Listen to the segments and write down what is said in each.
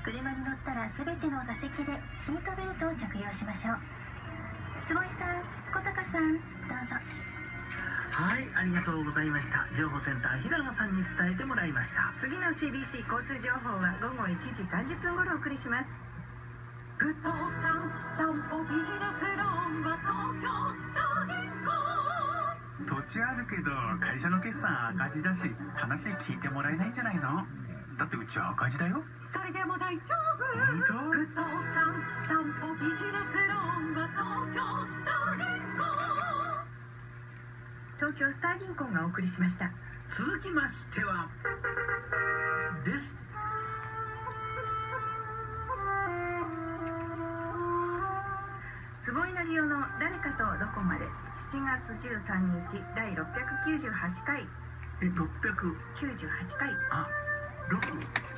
車に乗ったら全ての座席でシートベルトを着用しましょう。坪井さん、小高さん、どうぞ。 はい、ありがとうございました。情報センター平野さんに伝えてもらいました。 次の CBC 交通情報は午後1時30分頃お送りします。 不動産担保ビジネスローンは東京スター銀行。 土地あるけど会社の決算赤字だし話聞いてもらえないんじゃないの？だってうちは赤字だよ。 それでも大丈夫。 本当？ 不動産担保ビジネスローンは東京スター銀行。 東京スター銀行がお送りしました。 続きましてはです。 坪井成夫の誰かとどこまで、7月13日第698回。 698 98回。 あ、698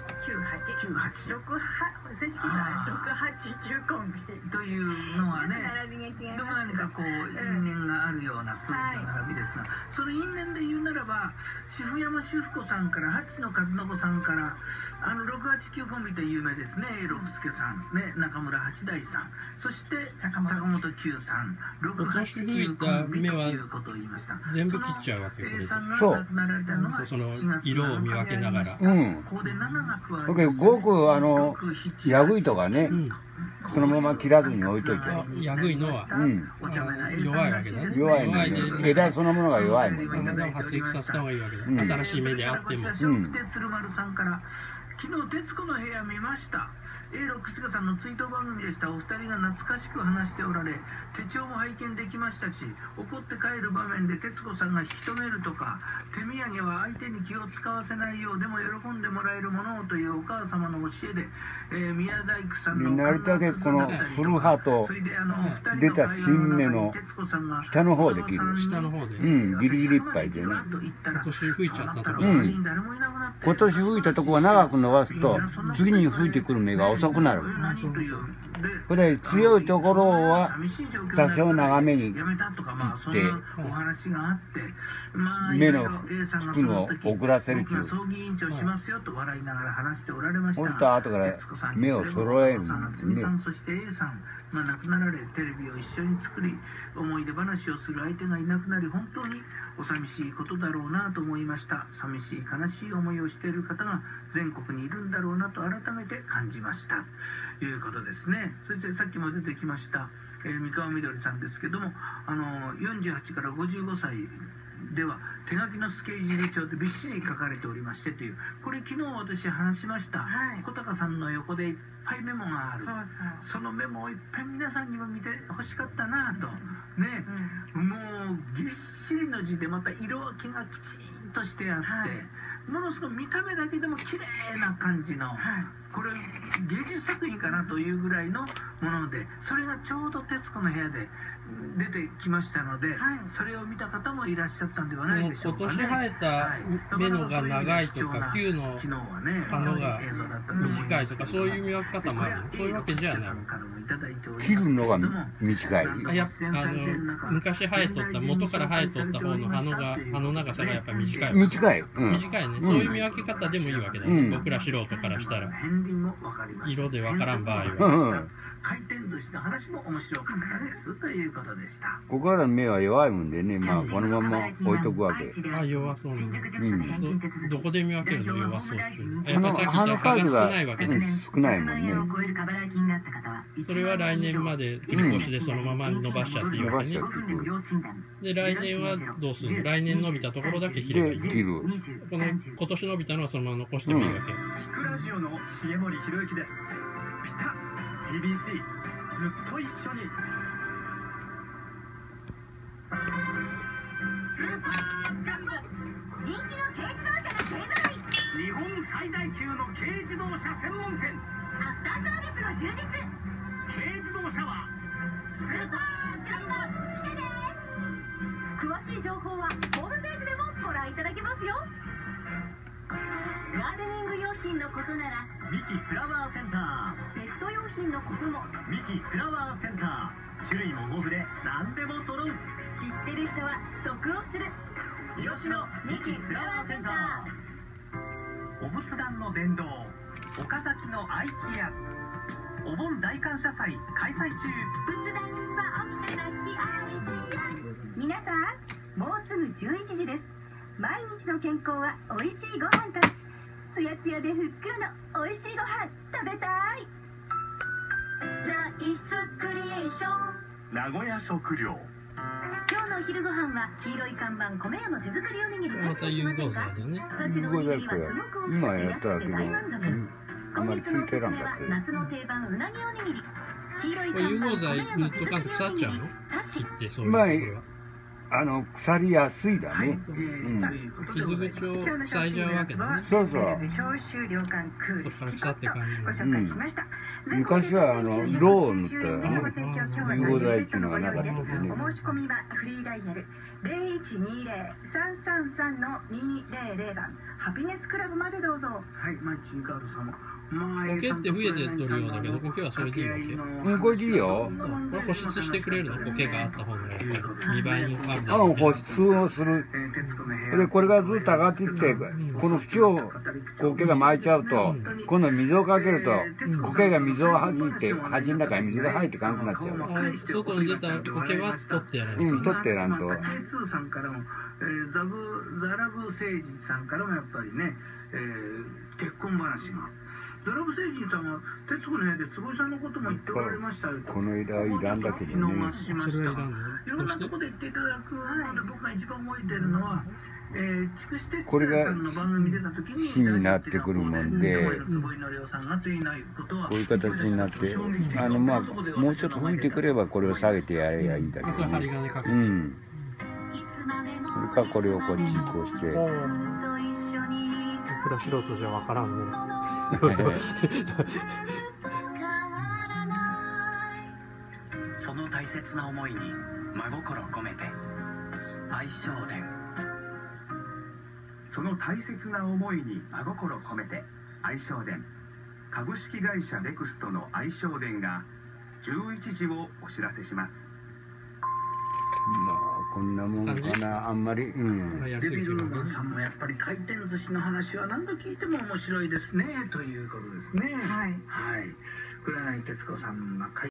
正式な689コンビというのはね、 並びが違いでもます。 何かこう因縁があるような数字の並びですが、その因縁で言うならば渋山修福子さんから八野和信さんから689コンビと有名ですね。六助さんね、中村八大さん、そして坂本九さん、689コンビということを言いました。 全部切っちゃうわけ、これで。 そう。 その色を見分けながら。 ごくヤグイとかね、そのまま切らずに置いといて。 ヤグイのは弱いわけだね。 弱いのね。枝そのものが弱いもんね。 体を発育させた方がいいわけだ。新しい目であっても。 鶴丸さんから昨日徹子の部屋見ました。六助さんの追悼番組でした。お二人が懐かしく話しておられ、手帳も拝見できましたし、怒って帰る場面で徹子さんが引き止めるとか、手土産は相手に気を使わせないようでも喜んでもらえるものをというお母様の教えで、宮大工さんのなるだけこの古葉と出た新芽の下の方で切る。 下の方で。 ギリギリいっぱいでね。 今年吹いちゃったとこ。 今年吹いたとこは長く伸ばすと次に吹いてくる芽が遅くなる。これ強いところは多少長めに切って芽の吹くのを遅らせるという。そうすると後から芽を揃えるんですね。 亡くなられテレビを一緒に作り思い出話をする相手がいなくなり本当にお寂しいことだろうなと思いました。寂しい悲しい思いをしている方が全国にいるんだろうなと改めて感じましたということですね。そしてさっきも出てきました三河みどりさんですけども48から55歳では手書きのスケジュール帳でびっしり書かれておりましてという、これ昨日私話しました、小高さんの横でいっぱいメモがある。そのメモをいっぱい皆さんにも見てほしかったなとね、もうぎっしりの字でまた色分けがきちんとしてあって、ものすごい見た目だけでも綺麗な感じの、これ芸術作品かなというぐらいのもので、それがちょうど徹子の部屋で出てきましたので、それを見た方もいらっしゃったんではないでしょうかね。 今年生えた芽のが長いとか球の花が短いとかそういう見分け方もある。そういうわけじゃない。 切るのが短い。 昔生えとった元から生えとった方の葉の長さがやっぱり短い。 短い。 短いね。そういう見分け方でもいいわけだね。僕ら素人からしたら色でわからん場合は。 回転寿司の話も面白かったですということでした。 ここからの目は弱いもんでね、まあこのまま置いとくわけ。 弱そうね。どこで見分けるの弱そうっていう。 葉の数が少ないもんね。 それは来年まで繰り越しでそのまま伸ばしちゃっていいわけね。で来年はどうするの？来年伸びたところだけ切ればいい。 切る。 今年伸びたのはそのまま残してもいいわけ。 キクラジオの重森博之です。ピタ TBC ずっと一緒に。 スーパージャンボ人気の軽自動車が勢ぞろい。 日本最大級の軽自動車専門店。 アフターサービスの充実。 軽自動車はスーパージャンボ来てね。詳しい情報はホームページでもご覧いただけますよ。ガーデニング用品のことならミキフラワーセンター。 ペット用品のこともミキフラワーセンター。種類も豊富で何でも揃う。 知ってる人は得をする。 吉野ミキフラワーセンター。お仏壇の殿堂岡崎の愛知屋お盆大感謝祭開催中。 仏壇は奥さなき愛知屋。 皆さん、もうすぐ11時です。毎日の健康はおいしいご飯から。つやつやでふっくらのおいしいご飯食べたい。 ライスクリエーション。 名古屋食料。 今日のお昼ご飯は黄色い看板米屋の手作りおにぎり。 またユーゴーザーだね。 ユーゴーザーこれ今やったけど、あんまりついてらんかったよ。 夏の定番うなぎおにぎり。黄色いこれユーゴーザー言っとかんと腐っちゃうの？切ってそういうところは。 腐りやすいだね。 傷口を塞いじゃうわけだね。 そうそう。 消臭涼感クールそっから腐って感じご紹介しました。 昔はローを塗ったよね。融合剤っていうのがなかったけどね。 お申し込みはフリーダイヤル0120-333-200番ハピネスクラブまでどうぞ。 はい、チンカール様。 苔って増えて取るようだけど、苔はそれでいいわけ？ これでいいよ。 これ保湿してくれるの？苔があった方がやっぱり見栄えにあるだ保湿をする。で、これがずっと上がっていって、この縁を苔が巻いちゃうと、今度水をかけると、苔が水を弾いて、端の中に水が入ってかんくなっちゃう。 外に出た苔は取ってやらない。 取ってやらんと。 ケスーさんからも、ザラブ星人さんからもやっぱりね、結婚話が。ザラブ星人さんは徹子の部屋で坪井さんのことも言っておられましたよ。 この間はいらんだけどね。 それはいらんの？ いろんなところで言っていただくので僕が一番覚えてるのは、 これが死になってくるもんで、こういう形になって、もうちょっと吹いてくればこれを下げてやればいいだけどね。それかこれをこっちこうして。 これは素人じゃわからんね。 その大切な思いに真心込めて愛称伝。その大切な思いに真心込めて愛称伝。株式会社ネクストの愛称伝が11時をお知らせします。 こんなもんかな、あんまり。 デビルマンさんもやっぱり回転寿司の話は何度聞いても面白いですねということですね。はい。黒柳徹子さんが